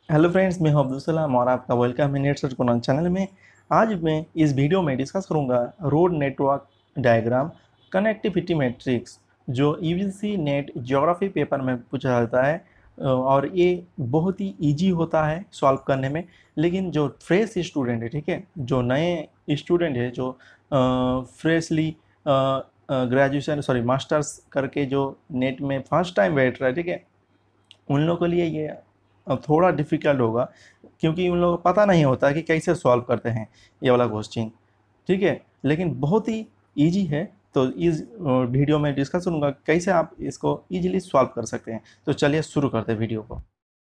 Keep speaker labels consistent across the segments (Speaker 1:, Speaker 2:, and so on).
Speaker 1: Hello friends, मैं हूं अब्दुल सलाम और आपका वेलकम है नेट सर्च कुरान चैनल में। आज मैं इस वीडियो में डिस्कस करूंगा road network diagram connectivity matrix, जो यूजीसी नेट ज्योग्राफी पेपर में पूछा जाता है। और ये बहुत ही इजी होता है सॉल्व करने में। लेकिन जो फ्रेश स्टूडेंट है, ठीक है, जो नए स्टूडेंट है, जो फ्रेशली ग्रेजुएशन सॉरी मास्टर्स करके जो नेट में फर्स्ट टाइम बैठ रहा है, ठीक है, उन लोगों के लिए ये थोड़ा डिफ़िकल्ट होगा, क्योंकि उन लोगों को पता नहीं होता कि कैसे सॉल्व करते हैं ये वाला क्वेश्चन। ठीक है, लेकिन बहुत ही इजी है। तो इस वीडियो में डिस्कस करूँगा कैसे आप इसको इजीली सॉल्व कर सकते हैं। तो चलिए शुरू करते हैं वीडियो को।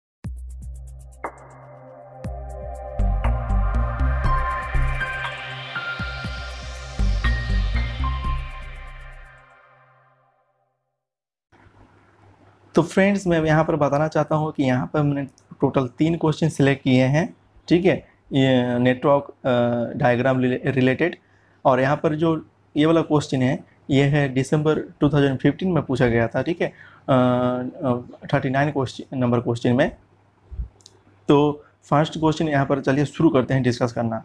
Speaker 1: तो फ्रेंड्स, मैं यहाँ पर बताना चाहता हूँ कि यहाँ पर मैंने टोटल 3 क्वेश्चन सिलेक्ट किए हैं। ठीक है, ये नेटवर्क डायग्राम रिलेटेड। और यहाँ पर जो ये वाला क्वेश्चन है, ये है दिसंबर 2015 में पूछा गया था। ठीक है, 39 क्वेश्चन नंबर क्वेश्चन में। तो फर्स्ट क्वेश्चन यहाँ पर चलिए शुरू करते हैं डिस्कस करना।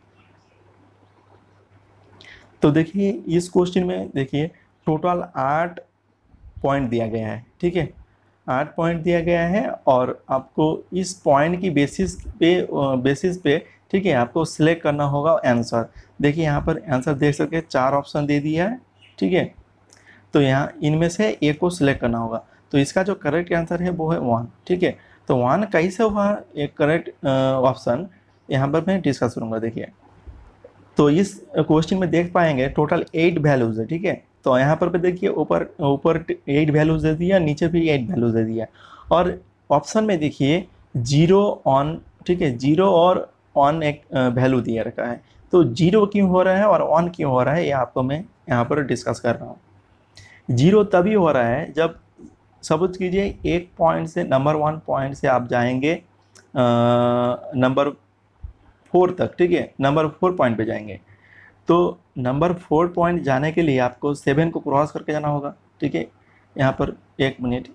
Speaker 1: तो देखिए, इस क्वेश्चन में देखिए टोटल 8 पॉइंट दिया गया है। ठीक है, 8 पॉइंट दिया गया है और आपको इस पॉइंट की बेसिस पे ठीक है, आपको सिलेक्ट करना होगा आंसर। देखिए यहाँ पर आंसर देख सकते हैं, 4 ऑप्शन दे दिया है। ठीक है, तो यहाँ इनमें से एक को सिलेक्ट करना होगा। तो इसका जो करेक्ट आंसर है वो है 1। ठीक है, तो 1 कैसे हुआ एक करेक्ट ऑप्शन, यहाँ पर मैं डिस्कस करूँगा। देखिए, तो इस क्वेश्चन में देख पाएंगे टोटल 8 वैल्यूज है। ठीक है, तो यहाँ पर देखिए ऊपर ऊपर 8 वैल्यूज दे दिया, नीचे भी 8 वैल्यूज दे दिया। और ऑप्शन में देखिए 0 ऑन, ठीक है, 0 और ऑन एक वैल्यू दिया रखा है। तो 0 क्यों हो रहा है और ऑन क्यों हो रहा है, ये आपको मैं यहाँ पर डिस्कस कर रहा हूँ। 0 तभी हो रहा है जब सपोज कीजिए एक पॉइंट से नंबर 1 पॉइंट से आप जाएंगे नंबर 4 तक। ठीक है, नंबर 4 पॉइंट पे जाएंगे। तो नंबर 4 पॉइंट जाने के लिए आपको 7 को क्रॉस करके जाना होगा। ठीक है, यहाँ पर एक मिनट,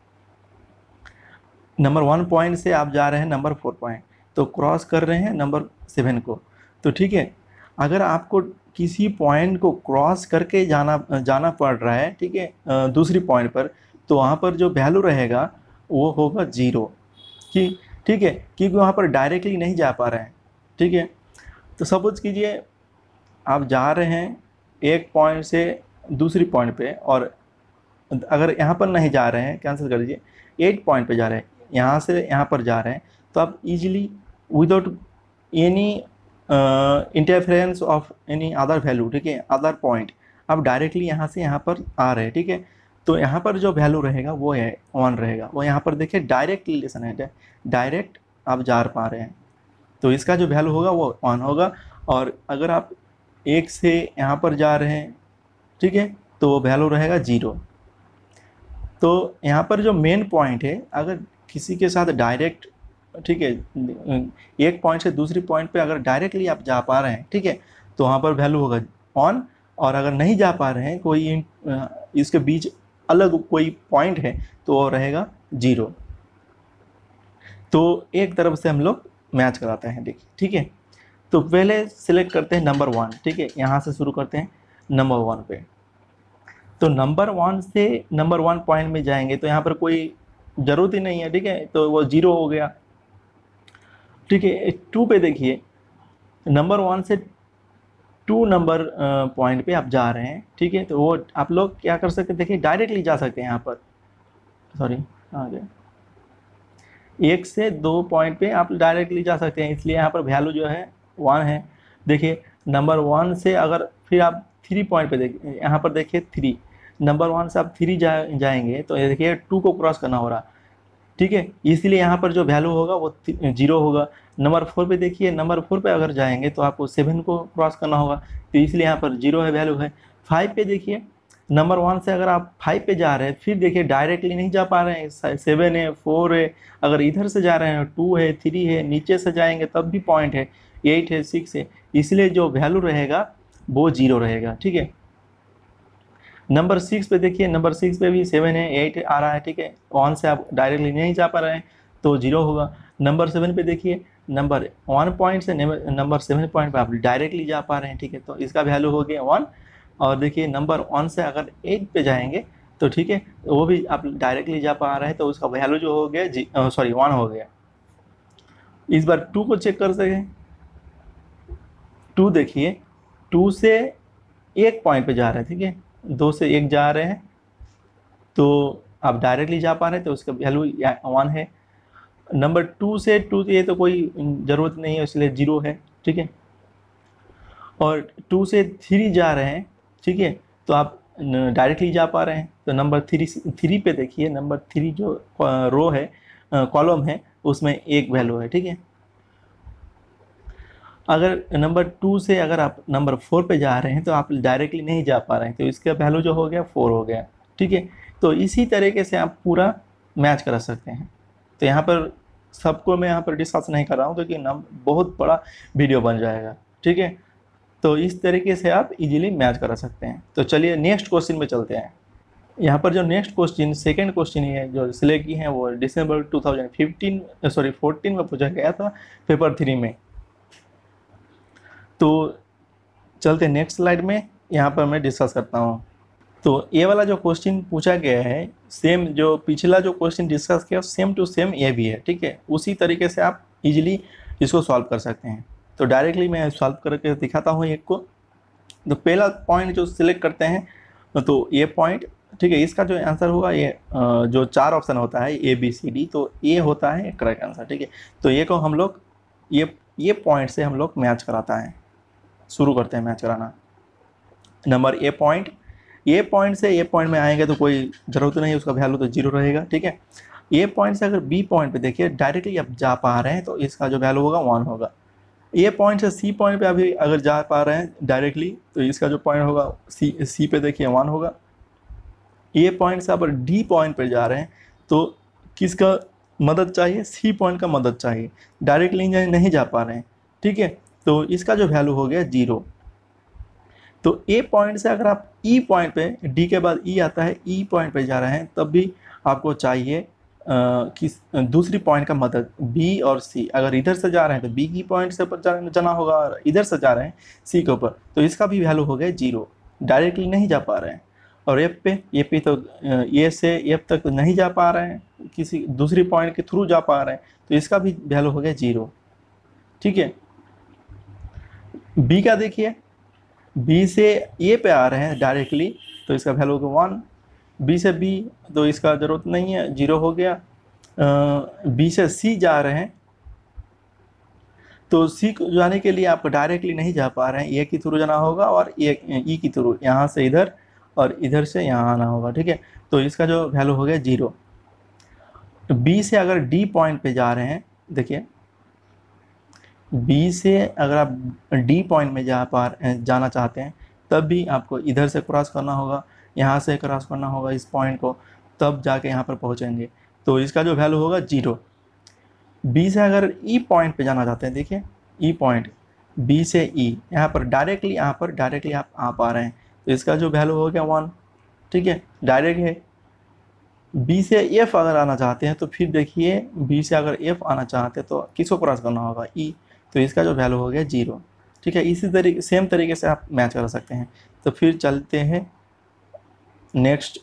Speaker 1: नंबर 1 पॉइंट से आप जा रहे हैं नंबर 4 पॉइंट, तो क्रॉस कर रहे हैं नंबर 7 को। तो ठीक है, अगर आपको किसी पॉइंट को क्रॉस करके जाना पड़ रहा है, ठीक है, दूसरी पॉइंट पर, तो वहाँ पर जो वैल्यू रहेगा वो होगा 0 कि ठीक है, क्योंकि वहाँ पर डायरेक्टली नहीं जा पा रहे हैं। ठीक है, तो सपोज कीजिए आप जा रहे हैं एक पॉइंट से दूसरी पॉइंट पे, और अगर यहाँ पर नहीं जा रहे हैं, कैंसिल कर दीजिए, 8 पॉइंट पे जा रहे हैं, यहाँ से यहाँ पर जा रहे हैं, तो आप easily without any interference of any other value, ठीक है, अदर पॉइंट, आप डायरेक्टली यहाँ से यहाँ पर आ रहे हैं। ठीक है, तो यहाँ पर जो वैल्यू रहेगा वो है 1 रहेगा। वो यहाँ पर देखिए डायरेक्ट रिलेशन है, डायरेक्ट आप जा पा रहे हैं, तो इसका जो वैल्यू होगा वो 1 होगा। और अगर आप एक से यहाँ पर जा रहे हैं, ठीक है, तो वो वैल्यू रहेगा 0। तो यहाँ पर जो मेन पॉइंट है, अगर किसी के साथ डायरेक्ट, ठीक है, एक पॉइंट से दूसरी पॉइंट पे अगर डायरेक्टली आप जा पा रहे हैं, ठीक है, तो वहाँ पर वैल्यू होगा 1। और अगर नहीं जा पा रहे हैं, कोई इसके बीच अलग कोई पॉइंट है, तो वो रहेगा 0। तो एक तरफ से हम लोग मैच कराते हैं। देखिए, ठीक है, तो पहले सिलेक्ट करते हैं नंबर 1। ठीक है, यहाँ से शुरू करते हैं नंबर 1 पे। तो नंबर 1 से नंबर 1 पॉइंट में जाएंगे तो यहाँ पर कोई ज़रूरत ही नहीं है। ठीक है, तो वो 0 हो गया। ठीक है, 2 पे देखिए, नंबर 1 से 2 नंबर पॉइंट पे आप जा रहे हैं। ठीक है, तो वो आप लोग क्या कर सकते हैं, देखिए डायरेक्टली जा सकते हैं यहाँ पर, सॉरी आ गया, 1 से 2 पॉइंट पे आप डायरेक्टली जा सकते हैं, इसलिए यहाँ पर वैल्यू जो है 1 है। देखिए नंबर 1 से अगर फिर आप 3 पॉइंट पे देखिए, यहाँ पर देखिए 3, नंबर 1 से आप 3 जाएंगे तो ये देखिए 2 को क्रॉस करना हो रहा। ठीक है, इसलिए यहाँ पर जो वैल्यू होगा वो 0 होगा। नंबर 4 पे देखिए, नंबर 4 पे अगर जाएंगे तो आपको 7 को क्रॉस करना होगा, तो इसलिए यहाँ पर 0 है, वैल्यू है। 5 पे देखिए, नंबर 1 से अगर आप 5 पे जा रहे हैं, फिर देखिए डायरेक्टली नहीं जा पा रहे हैं, 7 है, 4 है, अगर इधर से जा रहे हैं 2 है, 3 है, नीचे से जाएंगे तब भी पॉइंट है, 8 है, 6 है, इसलिए जो वैल्यू रहेगा वो 0 रहेगा। ठीक है, नंबर 6 पे देखिए, नंबर 6 पे भी 7 है, 8 आ रहा है। ठीक है, 1 से आप डायरेक्टली नहीं जा पा रहे हैं, तो 0 होगा। नंबर 7 पे देखिए, नंबर 1 पॉइंट से नंबर 7 पॉइंट पे आप डायरेक्टली जा पा रहे हैं, ठीक है, तो इसका वैल्यू हो गया 1। और देखिए नंबर 1 से अगर 8 पे जाएंगे तो ठीक है, वो भी आप डायरेक्टली जा पा रहे हैं, तो उसका वैल्यू जो हो गया 1 हो गया। इस बार 2 को चेक कर सकें। 2 देखिए, 2 से 1 पॉइंट पे जा रहे हैं, ठीक है, 2 से 1 जा रहे हैं, तो आप डायरेक्टली जा पा रहे हैं, तो उसका वैल्यू 1 है। नंबर 2 से 2 ये तो कोई ज़रूरत नहीं है, इसलिए 0 है, ठीक है। और 2 से 3 जा रहे हैं, ठीक है, तो आप डायरेक्टली जा पा रहे हैं, तो नंबर 3 पे देखिए, नंबर 3 जो रो है, कॉलम है, उसमें 1 वैल्यू है, ठीक है। अगर नंबर 2 से अगर आप नंबर 4 पे जा रहे हैं तो आप डायरेक्टली नहीं जा पा रहे हैं, तो इसका वैल्यू जो हो गया 4 हो गया, ठीक है। तो इसी तरीके से आप पूरा मैच करा सकते हैं। तो यहाँ पर सबको मैं यहाँ पर डिस्कस नहीं कर रहा हूँ, क्योंकि बहुत बड़ा वीडियो बन जाएगा, ठीक है। तो इस तरीके से आप इजीली मैच करा सकते हैं। तो चलिए नेक्स्ट क्वेश्चन में चलते हैं। यहाँ पर जो नेक्स्ट क्वेश्चन, सेकंड क्वेश्चन है जो सिलेक्ट की है, वो दिसंबर 14 में पूछा गया था पेपर 3 में। तो चलते नेक्स्ट स्लाइड में, यहाँ पर मैं डिस्कस करता हूँ। तो ये वाला जो क्वेश्चन पूछा गया है, सेम जो पिछला जो क्वेश्चन डिस्कस किया सेम टू सेम ये भी है, ठीक है। उसी तरीके से आप इजीली इसको सॉल्व कर सकते हैं। तो डायरेक्टली मैं सॉल्व करके दिखाता हूँ एक को। तो पहला पॉइंट जो सिलेक्ट करते हैं, तो ये पॉइंट, ठीक है, इसका जो आंसर होगा ये जो 4 ऑप्शन होता है ABCD, तो ये होता है करेक्ट आंसर, ठीक है। तो ये को हम लोग ये पॉइंट से हम लोग मैच कराता है, शुरू करते हैं मैच कराना। नंबर ए पॉइंट से ए पॉइंट में आएंगे तो कोई ज़रूरत नहीं, उसका वैल्यू तो 0 रहेगा, ठीक है। ए पॉइंट से अगर बी पॉइंट पे देखिए डायरेक्टली आप जा पा रहे हैं, तो इसका जो वैल्यू होगा 1 होगा। ए पॉइंट से सी पॉइंट पे अभी अगर जा पा रहे हैं डायरेक्टली, तो इसका जो पॉइंट होगा सी पे देखिए 1 होगा। ए पॉइंट से अगर डी पॉइंट पर जा रहे हैं, तो किसका मदद चाहिए? सी पॉइंट का मदद चाहिए, डायरेक्टली नहीं जा पा रहे हैं, ठीक है। तो इसका जो वैल्यू हो गया 0। तो ए पॉइंट से अगर आप ई पॉइंट पे, डी के बाद ई आता है, ई पॉइंट पे जा रहे हैं, तब भी आपको चाहिए किस दूसरी पॉइंट का मदद, बी और सी। अगर इधर से जा रहे हैं तो बी की पॉइंट से पर जाना होगा, और इधर से जा रहे हैं सी के ऊपर, तो इसका भी वैल्यू हो गया 0, डायरेक्टली नहीं जा पा रहे हैं। और एफ पे तो ए से एफ तक तो नहीं जा पा रहे हैं, किसी दूसरी पॉइंट के थ्रू जा पा रहे हैं, तो इसका भी वैल्यू हो गया 0, ठीक है। बी का देखिए, बी से ए पे आ रहे हैं डायरेक्टली, तो इसका वैल्यू होगा 1। बी से बी तो इसका ज़रूरत नहीं है, 0 हो गया। बी से सी जा रहे हैं, तो सी को जाने के लिए आप डायरेक्टली नहीं जा पा रहे हैं, ए के थ्रू जाना होगा, और ई के थ्रू यहाँ से इधर और इधर से यहाँ आना होगा, ठीक है। तो इसका जो वैल्यू हो गया 0। तो बी से अगर डी पॉइंट पे जा रहे हैं, देखिए बी से अगर आप डी पॉइंट में जाना चाहते हैं, तब भी आपको इधर से क्रॉस करना होगा, यहाँ से क्रॉस करना होगा इस पॉइंट को, तब जाके यहाँ पर पहुँचेंगे। तो इसका जो वैल्यू होगा 0। बी से अगर ई पॉइंट पे जाना चाहते हैं, देखिए ई पॉइंट, बी से ई, यहाँ पर डायरेक्टली आप आ पा रहे हैं, तो इसका जो वैल्यू हो गया 1, ठीक है, डायरेक्ट है। बी से एफ अगर आना चाहते हैं, तो फिर देखिए बी से अगर एफ आना चाहते हैं तो किसको क्रॉस करना होगा? ई, तो इसका जो वैल्यू हो गया 0, ठीक है। इसी तरीके सेम तरीके से आप मैच कर सकते हैं। तो फिर चलते हैं नेक्स्ट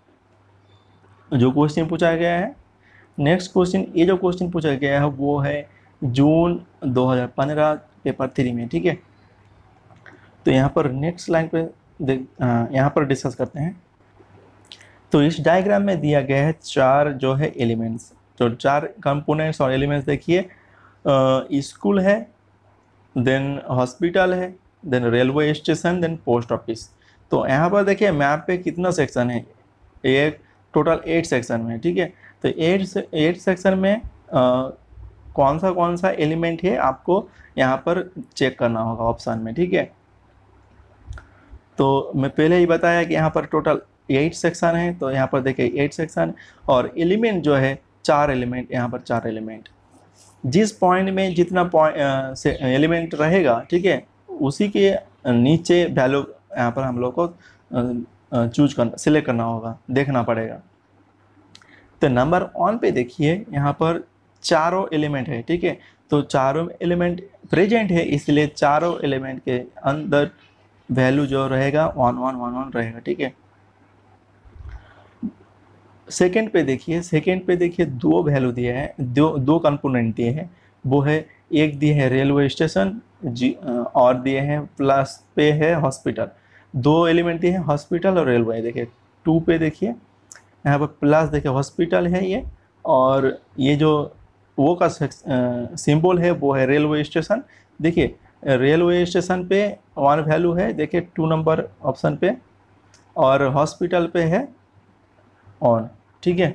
Speaker 1: जो क्वेश्चन पूछा गया है। नेक्स्ट क्वेश्चन, ये जो क्वेश्चन पूछा गया है वो है जून 2015 पेपर 3 में, ठीक है। तो यहाँ पर नेक्स्ट लाइन पे यहाँ पर डिस्कस करते हैं। तो इस डायग्राम में दिया गया है 4 जो है एलिमेंट्स, तो 4 कंपोनेंट्स और एलिमेंट्स देखिए, स्कूल है, देन हॉस्पिटल है, then railway station, then post office. तो यहाँ पर देखिए मैप पे कितना सेक्शन है, एक टोटल 8 सेक्शन में, ठीक है। तो 8 सेक्शन में कौन सा एलिमेंट है आपको यहाँ पर चेक करना होगा ऑप्शन में, ठीक है। तो मैं पहले ही बताया कि यहाँ पर टोटल 8 सेक्शन है, तो यहाँ पर देखिए 8 सेक्शन, और एलिमेंट जो है 4 एलिमेंट, यहाँ पर 4 एलिमेंट, जिस पॉइंट में जितना पॉइंट एलिमेंट रहेगा, ठीक है, उसी के नीचे वैल्यू यहाँ पर हम लोग को सिलेक्ट करना होगा, देखना पड़ेगा। तो नंबर 1 पे देखिए यहाँ पर चारों एलिमेंट है, ठीक है। तो चारों एलिमेंट प्रेजेंट है, इसलिए चारों एलिमेंट के अंदर वैल्यू जो रहेगा 1 1 1 1 रहेगा, ठीक है। सेकंड पे देखिए दो वैल्यू दिए हैं, दो कंपोनेंट दिए हैं। वो है, एक दिए है रेलवे स्टेशन और दिए हैं प्लस पे है हॉस्पिटल। दो एलिमेंट दिए हैं, हॉस्पिटल और रेलवे। देखिए 2 पे देखिए यहाँ पर प्लस, देखिए हॉस्पिटल है ये, और ये जो वो का सिंबल है वो है रेलवे स्टेशन। देखिए रेलवे स्टेशन पे 1 वैल्यू है, देखिए 2 नंबर ऑप्शन पे, और हॉस्पिटल पे है ऑन, ठीक है।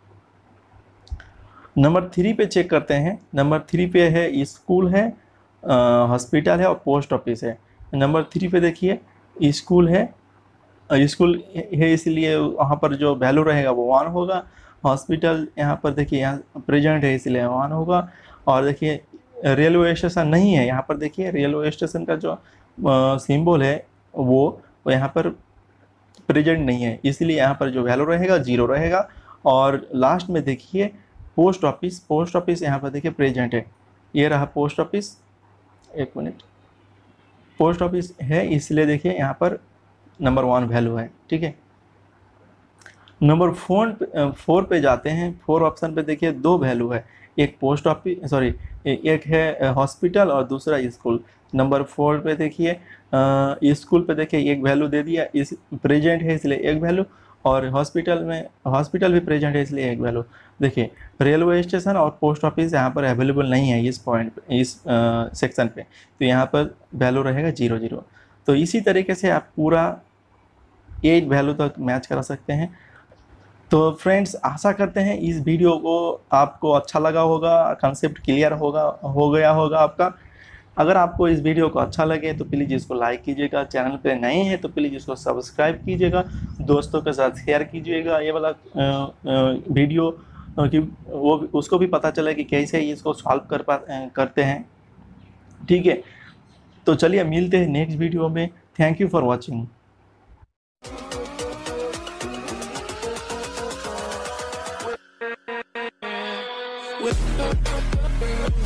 Speaker 1: नंबर 3 पे चेक करते हैं। नंबर 3 पे है स्कूल है, हॉस्पिटल है और पोस्ट ऑफिस है। नंबर 3 पे देखिए स्कूल है, स्कूल है इसलिए वहाँ पर जो वैल्यू रहेगा वो 1 होगा। हॉस्पिटल यहाँ पर देखिए यहाँ प्रेजेंट है इसलिए 1 होगा। और देखिए रेलवे स्टेशन नहीं है, यहाँ पर देखिए रेलवे स्टेशन का जो सिंबल है वो यहाँ पर प्रेजेंट नहीं है, इसलिए यहाँ पर जो वैल्यू रहेगा 0 रहेगा। और लास्ट में देखिए पोस्ट ऑफिस यहाँ पर देखिए प्रेजेंट है, ये रहा पोस्ट ऑफिस। एक मिनट, पोस्ट ऑफिस है इसलिए देखिए यहाँ पर नंबर 1 वैल्यू है, ठीक है। नंबर 4 पे जाते हैं। 4 ऑप्शन पे देखिए 2 वैल्यू है, एक पोस्ट ऑफिस एक है हॉस्पिटल और दूसरा स्कूल। नंबर 4 पे देखिए स्कूल पे देखिए एक वैल्यू दे दिया, इस प्रेजेंट है इसलिए एक वैल्यू, और हॉस्पिटल भी प्रेजेंट है इसलिए एक वैल्यू। देखिए रेलवे स्टेशन और पोस्ट ऑफिस यहाँ पर अवेलेबल नहीं है इस पॉइंट इस सेक्शन पे, तो यहाँ पर वैल्यू रहेगा 0 0। तो इसी तरीके से आप पूरा 8 वैल्यू तक मैच करा सकते हैं। तो फ्रेंड्स आशा करते हैं इस वीडियो को आपको अच्छा लगा होगा, कंसेप्ट क्लियर हो गया होगा आपका। अगर आपको इस वीडियो को अच्छा लगे तो प्लीज़ इसको लाइक कीजिएगा, चैनल पे नए हैं तो प्लीज़ इसको सब्सक्राइब कीजिएगा, दोस्तों के साथ शेयर कीजिएगा ये वाला वीडियो, कि वो उसको भी पता चले कि कैसे इसको सॉल्व करते हैं, ठीक है। तो चलिए मिलते हैं नेक्स्ट वीडियो में। Thank you for watching.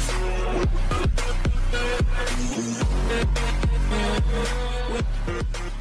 Speaker 1: With